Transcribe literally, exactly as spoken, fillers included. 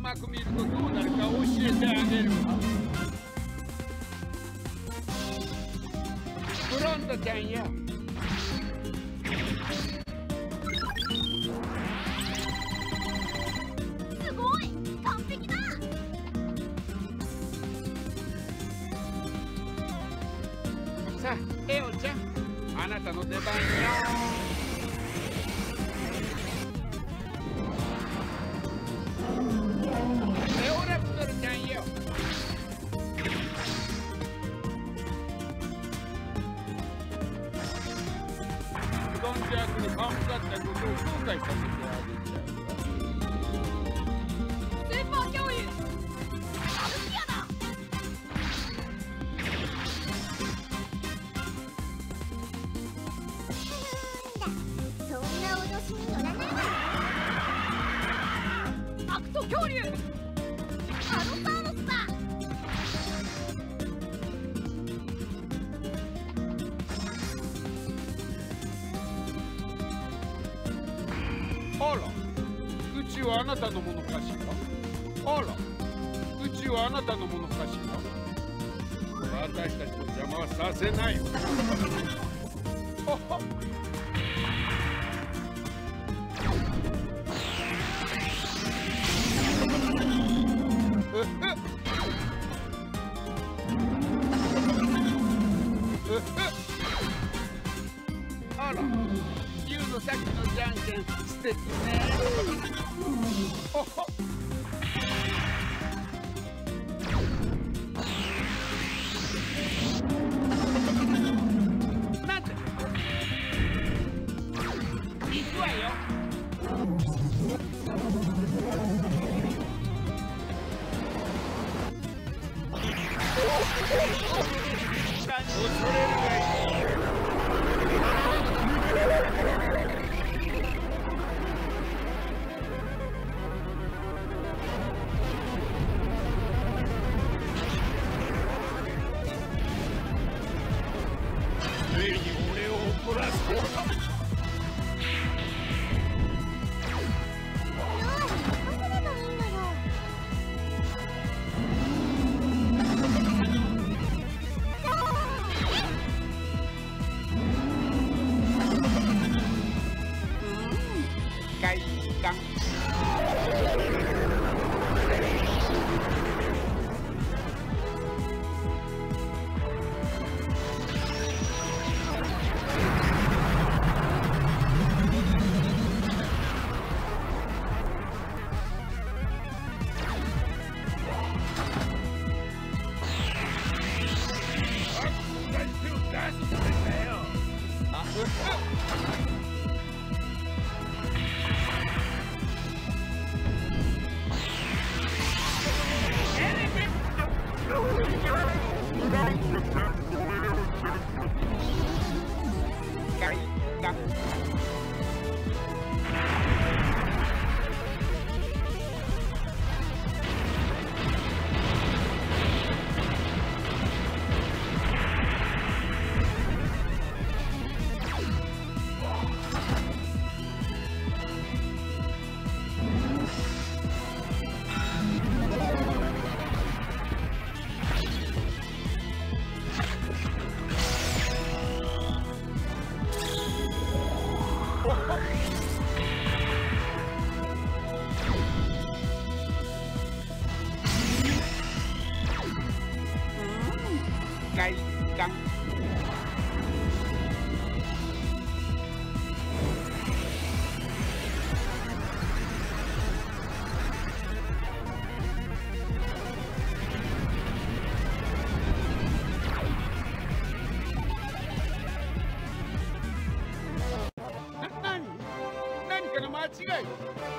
まく見るとどうなるか教えてあげるわ。ブロンドちゃんよ。 すごい完璧だ。 さあエオちゃん、あなたの出番よ。エオラプトルちゃんよ。ドンジャークにパンプだったことを後悔させてあげちゃうわ。 スーパー恐竜アルピアだ。 そんな脅しに乗らないわ。 アクト恐竜アロサウルスだ。 あら、宇宙はあなたのものかしら。あら、宇宙はあなたのものかしら。私たちの邪魔はさせないわ。ほほあら、ユウのさっきのじゃんけん素敵ね。ほほなんて行くわよ。恐れるがいい。ついに俺を怒らせた。間違い。